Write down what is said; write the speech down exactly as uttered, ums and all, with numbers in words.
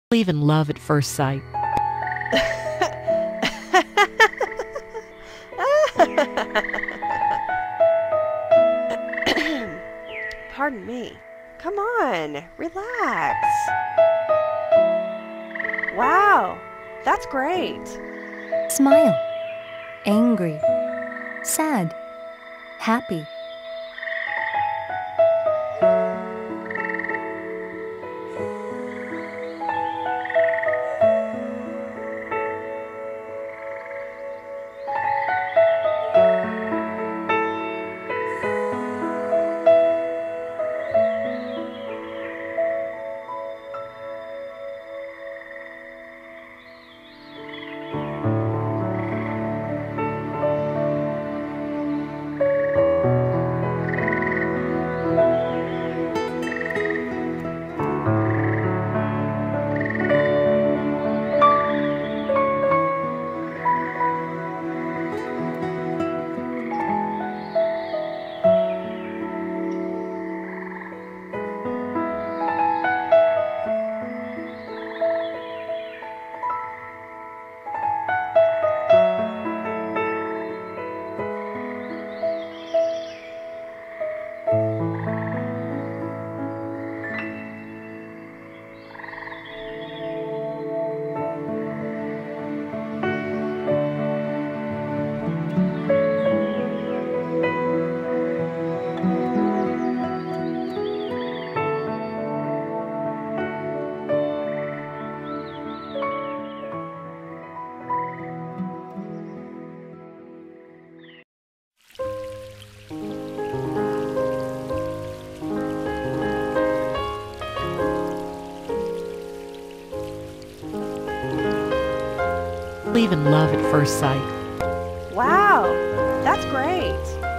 Believe in love at first sight. Pardon me. Come on, relax. Wow, that's great. Smile. Angry. Sad. Happy. Believe in love at first sight. Wow, that's great.